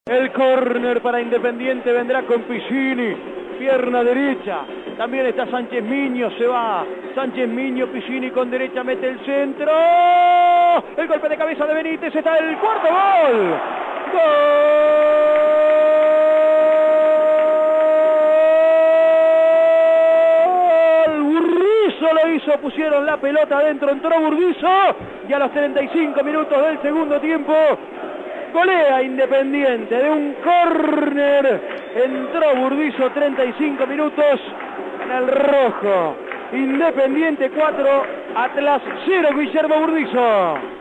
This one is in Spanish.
El córner para Independiente vendrá con Piscini, pierna derecha. También está Sánchez Miño, se va. Sánchez Miño, Piscini con derecha, mete el centro. El golpe de cabeza de Benítez, está el cuarto gol. ¡Gol! Burdizo lo hizo, pusieron la pelota adentro, entró Burdizo. Y a los 35 minutos del segundo tiempo, golea Independiente de un córner. Entró Burdizo, 35 minutos en el rojo. Independiente 4, Atlas 0, Guillermo Burdizo.